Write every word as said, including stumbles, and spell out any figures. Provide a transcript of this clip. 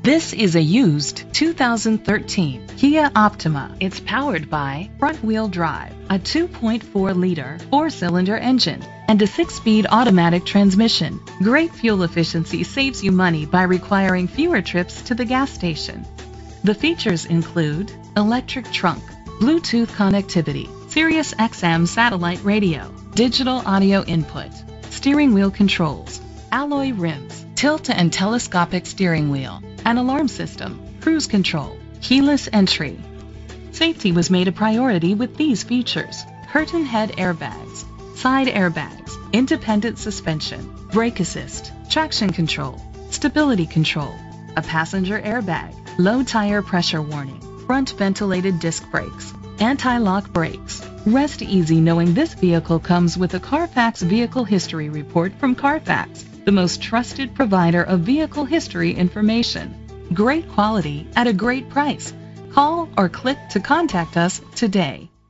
This is a used two thousand thirteen Kia Optima. It's powered by front-wheel drive, a two point four liter four-cylinder engine, and a six-speed automatic transmission. Great fuel efficiency saves you money by requiring fewer trips to the gas station. The features include electric trunk, Bluetooth connectivity, Sirius X M satellite radio, digital audio input, steering wheel controls, alloy rims, tilt and telescopic steering wheel, an alarm system, cruise control, keyless entry. Safety was made a priority with these features: curtain head airbags, side airbags, independent suspension, brake assist, traction control, stability control, a passenger airbag, low tire pressure warning, front ventilated disc brakes, anti-lock brakes. Rest easy knowing this vehicle comes with a Carfax Vehicle History Report from Carfax, the most trusted provider of vehicle history information. Great quality at a great price. Call or click to contact us today.